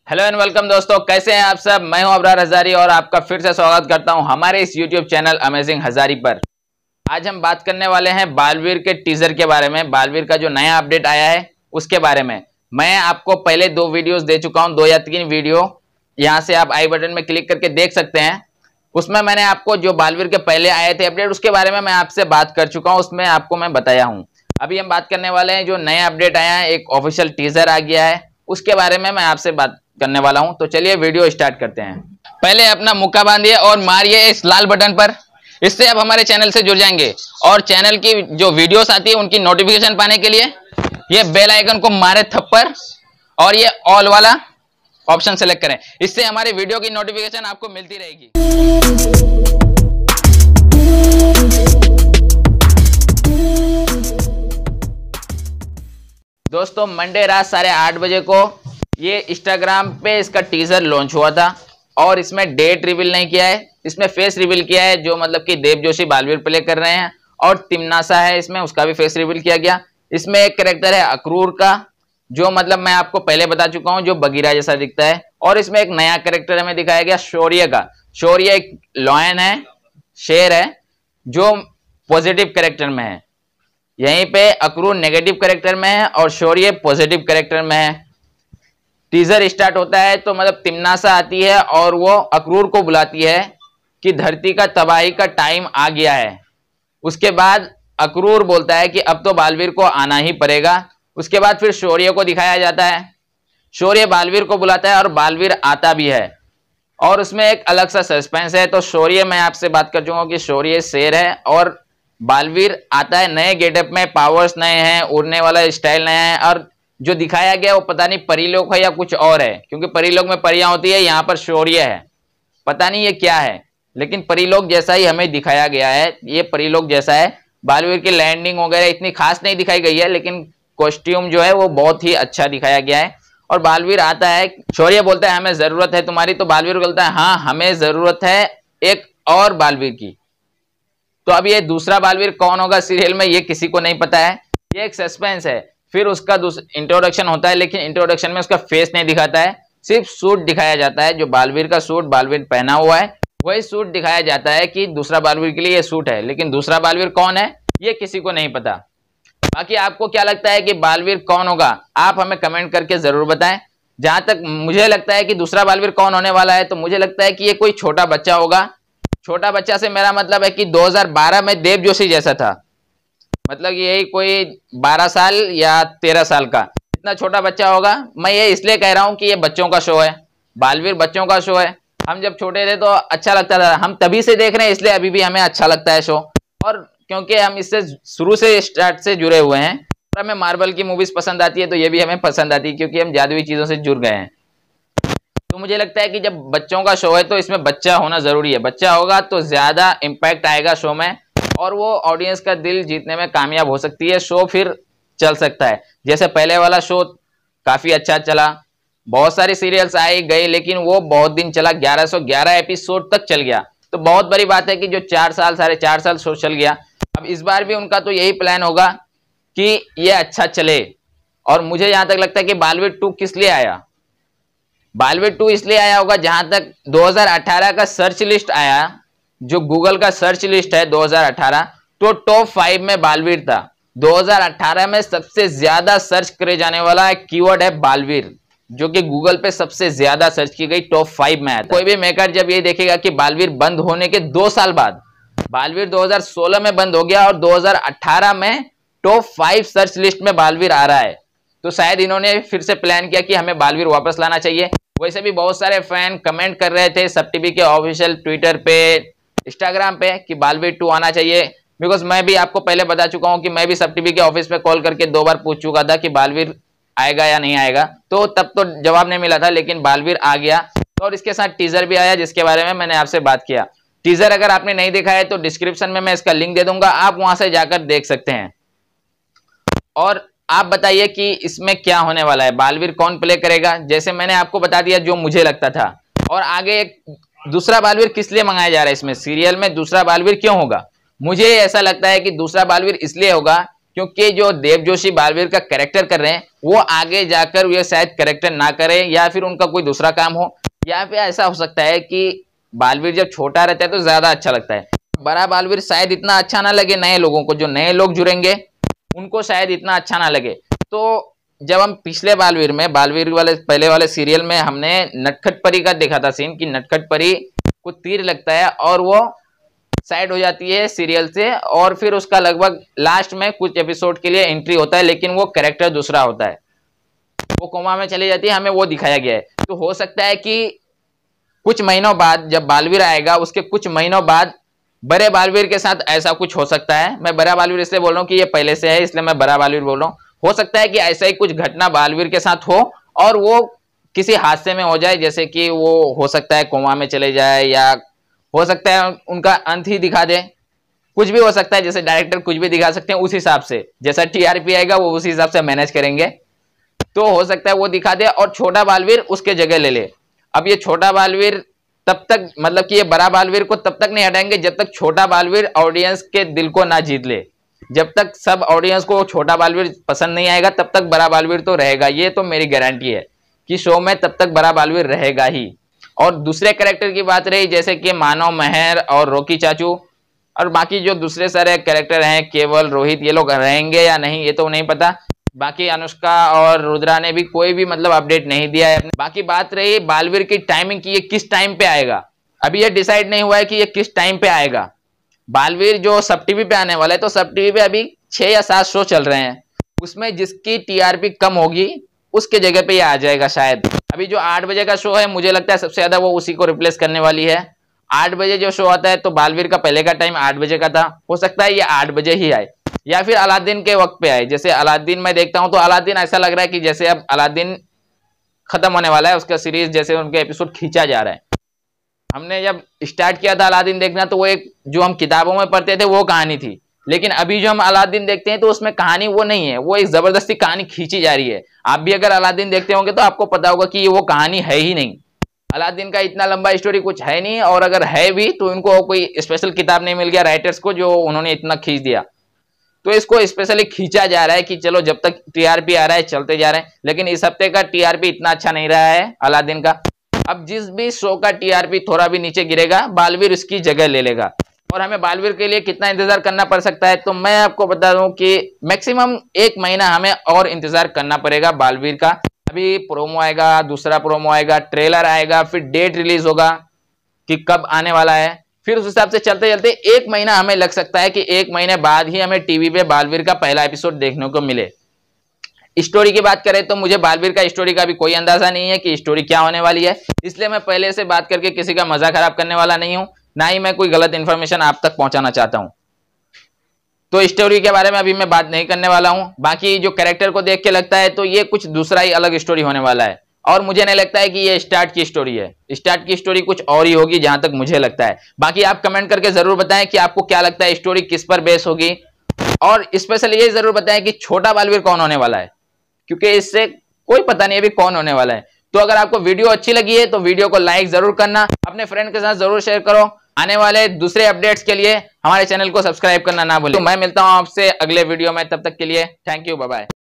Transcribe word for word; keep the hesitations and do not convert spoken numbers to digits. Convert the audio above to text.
Hello and welcome दोस्तों, कैसे हैं आप सब। मैं हूं अबरार हजारी और आपका फिर से स्वागत करता हूं हमारे इस यूट्यूब चैनल अमेजिंग हजारी पर। आज हम बात करने वाले हैं बालवीर के टीजर के बारे में। बालवीर का जो नया अपडेट आया है उसके बारे में मैं आपको पहले दो वीडियोस दे चुका हूं, दो या तीन वीडियो। यहां से आप आई बटन में क्लिक करके देख सकते हैं। उसमें मैंने आपको जो बालवीर के पहले आए थे अपडेट उसके बारे में मैं आपसे बात कर चुका हूं, उसमें आपको मैं बताया हूं। अभी हम बात करने वाले हैं जो नया अपडेट आया है, एक ऑफिशियल टीजर आ गया है, उसके बारे में मैं आपसे बात करने वाला हूं। तो चलिए वीडियो स्टार्ट करते हैं। पहले अपना मुक्का बांधिए और मारिए इस लाल बटन पर, इससे आप हमारे चैनल से जुड़ जाएंगे। और चैनल की जो वीडियोस आती है उनकी नोटिफिकेशन पाने के लिए ये बेल आइकन को मारे थप्पड़ और ये ऑल वाला ऑप्शन सेलेक्ट करें, इससे हमारे वीडियो की नोटिफिकेशन आपको मिलती रहेगी। दोस्तों, मंडे रात साढ़े आठ बजे को ये इंस्टाग्राम पे इसका टीजर लॉन्च हुआ था और इसमें डेट रिवील नहीं किया है, इसमें फेस रिवील किया है। जो मतलब कि देव जोशी बालवीर प्ले कर रहे हैं और तिमनासा है इसमें, उसका भी फेस रिवील किया गया। इसमें एक कैरेक्टर है अक्रूर का, जो मतलब मैं आपको पहले बता चुका हूं, जो बगीरा जैसा दिखता है। और इसमें एक नया कैरेक्टर हमें दिखाया गया शौर्य का। शौर्य एक लॉयन है, शेर है, जो पॉजिटिव कैरेक्टर में है। यहीं पे अक्रूर नेगेटिव कैरेक्टर में है और शौर्य पॉजिटिव कैरेक्टर में है। टीजर स्टार्ट होता है तो मतलब तिमनासा आती है और वो अक्रूर को बुलाती है कि धरती का तबाही का टाइम आ गया है। उसके बाद अक्रूर बोलता है कि अब तो बालवीर को आना ही पड़ेगा। उसके बाद फिर शौर्य को दिखाया जाता है, शौर्य बालवीर को बुलाता है और बालवीर आता भी है। और उसमें एक अलग सा सस्पेंस है। तो शौर्य, मैं आपसे बात कर चुका हूं कि शौर्य शेर है और बालवीर आता है नए गेटअप में, पावर्स नए हैं, उड़ने वाला स्टाइल नया है। और जो दिखाया गया वो पता नहीं परीलोक है या कुछ और है, क्योंकि परीलोक में परियां होती है, यहाँ पर शौर्य है, पता नहीं ये क्या है, लेकिन परीलोक जैसा ही हमें दिखाया गया है। ये परीलोक जैसा है। बालवीर की लैंडिंग वगैरह इतनी खास नहीं दिखाई गई है, लेकिन कॉस्ट्यूम जो है वो बहुत ही अच्छा दिखाया गया है। और बालवीर आता है, शौर्य बोलता है हमें जरूरत है तुम्हारी, तो बालवीर बोलता है हाँ हमें जरूरत है एक और बालवीर की। तो अब ये दूसरा बालवीर कौन होगा सीरियल में, ये किसी को नहीं पता है, ये एक सस्पेंस है। फिर उसका इंट्रोडक्शन होता है, लेकिन इंट्रोडक्शन में उसका फेस नहीं दिखाता है, सिर्फ सूट दिखाया जाता है। जो बालवीर का सूट बालवीर पहना हुआ है वही सूट दिखाया जाता है कि दूसरा बालवीर के लिए ये सूट है, लेकिन दूसरा बालवीर कौन है ये किसी को नहीं पता। बाकी आपको क्या लगता है कि बालवीर कौन होगा, आप हमें कमेंट करके जरूर बताएं। जहां तक मुझे लगता है कि दूसरा बालवीर कौन होने वाला है, तो मुझे लगता है कि ये कोई छोटा बच्चा होगा। छोटा बच्चा से मेरा मतलब है कि दो हज़ार बारह में देव जोशी जैसा था, मतलब यही कोई बारह साल या तेरह साल का इतना छोटा बच्चा होगा। मैं ये इसलिए कह रहा हूं कि ये बच्चों का शो है, बालवीर बच्चों का शो है। हम जब छोटे थे तो अच्छा लगता था, हम तभी से देख रहे हैं, इसलिए अभी भी हमें अच्छा लगता है शो। और क्योंकि हम इससे शुरू से स्टार्ट से जुड़े हुए हैं, और हमें मार्वल की मूवीज पसंद आती है, तो ये भी हमें पसंद आती है क्योंकि हम जादुई चीजों से जुड़ गए हैं। तो मुझे लगता है कि जब बच्चों का शो है तो इसमें बच्चा होना जरूरी है। बच्चा होगा तो ज्यादा इम्पैक्ट आएगा शो में और वो ऑडियंस का दिल जीतने में कामयाब हो सकती है। शो फिर चल सकता है। जैसे पहले वाला शो काफी अच्छा चला, बहुत सारी सीरियल्स आई गई, लेकिन वो बहुत दिन चला, ग्यारह सौ ग्यारह एपिसोड तक चल गया। तो बहुत बड़ी बात है कि जो चार साल साढ़े चार साल शो चल गया। अब इस बार भी उनका तो यही प्लान होगा कि ये अच्छा चले। और मुझे जहां तक लगता है कि बालवीर टू किस लिए आया, बालवीर टू इसलिए आया होगा, जहां तक दो हज़ार अठारह का सर्च लिस्ट आया, जो गूगल का सर्च लिस्ट है दो हज़ार अठारह, तो टॉप फाइव में बालवीर था। दो हज़ार अठारह में सबसे ज्यादा सर्च करे जाने वाला कीवर्ड है बालवीर, जो कि गूगल पे सबसे ज्यादा सर्च की गई टॉप फाइव में आया था। कोई भी मेकर जब ये देखेगा कि बालवीर बंद होने के दो साल बाद, बालवीर दो हज़ार सोलह में बंद हो गया और दो हज़ार अठारह में टॉप फाइव सर्च लिस्ट में बालवीर आ रहा है, तो शायद इन्होंने फिर से प्लान किया कि हमें बालवीर वापस लाना चाहिए। वैसे भी बहुत सारे फैन कमेंट कर रहे थे सब टीवी के ऑफिशियल ट्विटर पे, इंस्टाग्राम पे कि बालवीर टू आना चाहिए। बिकॉज मैं भी आपको पहले बता चुका हूं कि मैं भी सब टीवी के ऑफिस पे कॉल करके दो बार पूछ चुका था कि बालवीर आएगा या नहीं आएगा, तो तब तो जवाब नहीं मिला था, लेकिन बालवीर आ गया। और इसके साथ टीजर भी आया, जिसके बारे में मैंने आपसे बात किया। टीजर अगर आपने नहीं देखा है तो डिस्क्रिप्शन में मैं इसका लिंक दे दूंगा, आप वहां से जाकर देख सकते हैं। और आप बताइए कि इसमें क्या होने वाला है, बालवीर कौन प्ले करेगा। जैसे मैंने आपको बता दिया जो मुझे लगता था, और आगे एक दूसरा बालवीर किस लिए मंगाया जा रहा है इसमें सीरियल में, दूसरा बालवीर क्यों होगा। मुझे ऐसा लगता है कि दूसरा बालवीर इसलिए होगा क्योंकि जो देव जोशी बालवीर का कैरेक्टर कर रहे हैं वो आगे जाकर ये शायद कैरेक्टर ना करे, या फिर उनका कोई दूसरा काम हो, या फिर ऐसा हो सकता है कि बालवीर जब छोटा रहता है तो ज्यादा अच्छा लगता है, बड़ा बालवीर शायद इतना अच्छा ना लगे नए लोगों को, जो नए लोग जुड़ेंगे उनको शायद इतना अच्छा ना लगे। तो जब हम पिछले बालवीर में बालवीर वाले पहले वाले सीरियल में हमने नटखट परी का देखा था सीन कि नटखट परी को तीर लगता है और वो साइड हो जाती है सीरियल से, और फिर उसका लगभग लास्ट में कुछ एपिसोड के लिए एंट्री होता है, लेकिन वो कैरेक्टर दूसरा होता है, वो कोमा में चली जाती है, हमें वो दिखाया गया है। तो हो सकता है कि कुछ महीनों बाद जब बालवीर आएगा उसके कुछ महीनों बाद बड़े बालवीर के साथ ऐसा कुछ हो सकता है। मैं बड़ा बालवीर इसलिए बोल रहा हूँ कि ये पहले से है, इसलिए मैं बड़ा बालवीर बोल रहा हूँ। हो सकता है कि ऐसा ही कुछ घटना बालवीर के साथ हो और वो किसी हादसे में हो जाए, जैसे कि वो हो सकता है कोमा में चले जाए, या हो सकता है उनका अंत ही दिखा दे, कुछ भी हो सकता है। जैसे डायरेक्टर कुछ भी दिखा सकते हैं, उस हिसाब से जैसा टीआरपी आएगा वो उस हिसाब से मैनेज करेंगे। तो हो सकता है वो दिखा दे और छोटा बालवीर उसके जगह ले ले। अब ये छोटा बालवीर तब तक, मतलब कि ये बड़ा बालवीर को तब तक नहीं हटाएंगे जब तक छोटा बालवीर ऑडियंस के दिल को ना जीत ले। जब तक सब ऑडियंस को छोटा बालवीर पसंद नहीं आएगा तब तक बड़ा बालवीर तो रहेगा, ये तो मेरी गारंटी है कि शो में तब तक बड़ा बालवीर रहेगा ही। और दूसरे कैरेक्टर की बात रही, जैसे कि मानव मेहर और रॉकी चाचू और बाकी जो दूसरे सारे कैरेक्टर हैं, केवल रोहित, ये लोग रहेंगे या नहीं ये तो नहीं पता। बाकी अनुष्का और रुद्रा ने भी कोई भी मतलब अपडेट नहीं दिया है। बाकी बात रही बालवीर की टाइमिंग की, ये किस टाइम पे आएगा, अभी ये डिसाइड नहीं हुआ है कि ये किस टाइम पे आएगा। बालवीर जो सब टीवी पे आने वाला है, तो सब टीवी पे अभी छह या सात शो चल रहे हैं, उसमें जिसकी टीआरपी कम होगी उसके जगह पे ये आ जाएगा शायद। अभी जो आठ बजे का शो है मुझे लगता है सबसे ज्यादा वो उसी को रिप्लेस करने वाली है। आठ बजे जो शो आता है तो बालवीर का पहले का टाइम आठ बजे का था, हो सकता है ये आठ बजे ही आए या फिर अलादीन के वक्त पे आए। जैसे अलादीन मैं देखता हूं तो अलादीन ऐसा लग रहा है कि जैसे अब अलादीन खत्म होने वाला है, उसका सीरीज जैसे उनके एपिसोड खींचा जा रहा है। हमने जब स्टार्ट किया था अलादीन देखना तो वो एक जो हम किताबों में पढ़ते थे वो कहानी थी, लेकिन अभी जो हम अलादीन देखते हैं तो उसमें कहानी वो नहीं है, वो एक जबरदस्ती कहानी खींची जा रही है। आप भी अगर अलादीन देखते होंगे तो आपको पता होगा कि वो कहानी है ही नहीं। अलादीन का इतना लंबा स्टोरी कुछ है नहीं, और अगर है भी तो उनको कोई स्पेशल किताब नहीं मिल गया राइटर्स को जो उन्होंने इतना खींच दिया। तो इसको स्पेशली खींचा जा रहा है कि चलो जब तक टीआरपी आ रहा है चलते जा रहे हैं, लेकिन इस हफ्ते का टीआरपी इतना अच्छा नहीं रहा है अलादीन का। अब जिस भी शो का टीआरपी थोड़ा भी नीचे गिरेगा बालवीर उसकी जगह ले लेगा, और हमें बालवीर के लिए कितना इंतजार करना पड़ सकता है तो मैं आपको बता दूं कि मैक्सिमम एक महीना हमें और इंतजार करना पड़ेगा बालवीर का। अभी प्रोमो आएगा, दूसरा प्रोमो आएगा, ट्रेलर आएगा, फिर डेट रिलीज होगा कि कब आने वाला है, फिर उस हिसाब से चलते चलते एक महीना हमें लग सकता है कि एक महीने बाद ही हमें टीवी पे बालवीर का पहला एपिसोड देखने को मिले। स्टोरी की बात करें तो मुझे बालवीर का स्टोरी का भी कोई अंदाजा नहीं है कि स्टोरी क्या होने वाली है, इसलिए मैं पहले से बात करके किसी का मजा खराब करने वाला नहीं हूं, ना ही मैं कोई गलत इंफॉर्मेशन आप तक पहुंचाना चाहता हूं। तो स्टोरी के बारे में अभी मैं बात नहीं करने वाला हूं। बाकी जो कैरेक्टर को देख के लगता है तो ये कुछ दूसरा ही अलग स्टोरी होने वाला है, और मुझे नहीं लगता है कि ये स्टार्ट की स्टोरी है। स्टार्ट की स्टोरी कुछ और ही होगी जहां तक मुझे लगता है। बाकी आप कमेंट करके जरूर बताएं कि आपको क्या लगता है स्टोरी किस पर बेस होगी, और स्पेशली ये जरूर बताएं कि छोटा बालवीर कौन होने वाला है, क्योंकि इससे कोई पता नहीं अभी कौन होने वाला है। तो अगर आपको वीडियो अच्छी लगी है तो वीडियो को लाइक जरूर करना, अपने फ्रेंड के साथ जरूर शेयर करो। आने वाले दूसरे अपडेट्स के लिए हमारे चैनल को सब्सक्राइब करना ना भूलें। तो मैं मिलता हूं आपसे अगले वीडियो में, तब तक के लिए थैंक यू, बाय बाय।